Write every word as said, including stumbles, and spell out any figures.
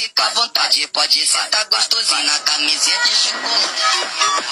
fica à vontade. Pode sentar gostosinho na camisinha de chocolate.